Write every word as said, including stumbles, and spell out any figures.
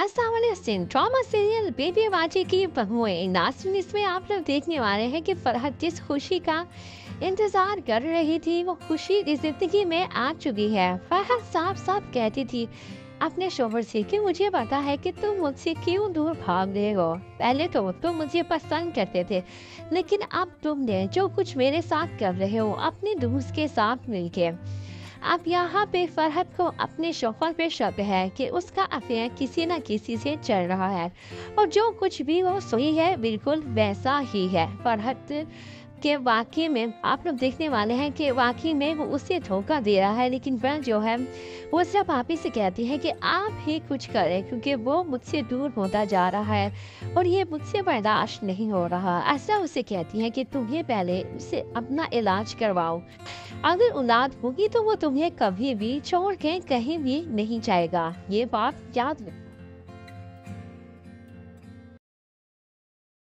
अस्सलाम वालेकुम। Drama serial baby बाजी की बहुएं नाज़रीन, इसमें आप लोग देखने वाले हैं कि फरहत जिस खुशी का इंतजार कर रही थी वो खुशी की जिंदगी में आ चुकी है। फरहत साफ साफ कहती थी अपने शोहर से कि मुझे पता है कि तुम मुझसे क्यों दूर भाग रहे हो। पहले तो तुम मुझे पसंद करते थे, लेकिन अब तुमने जो कुछ मेरे साथ कर रहे हो अपने दोस्त के साथ मिलके। अब यहाँ पे फरहत को अपने शौहर पे शक है कि उसका अफेयर किसी न किसी से चल रहा है, और जो कुछ भी वो सोई है बिल्कुल वैसा ही है। फरहत के वाकई में आप लोग देखने वाले हैं कि वाकई में वो उसे धोखा दे रहा है, लेकिन वह जो है वो सिर्फ भाभी से कहती है कि आप ही कुछ करें क्योंकि वो मुझसे दूर होता जा रहा है और ये मुझसे बर्दाश्त नहीं हो रहा। ऐसा उसे कहती है कि तुम्हें पहले उसे अपना इलाज करवाओ, अगर औलाद होगी तो वो तुम्हें कभी भी छोड़ के कहीं भी नहीं जाएगा। ये बात याद रखना।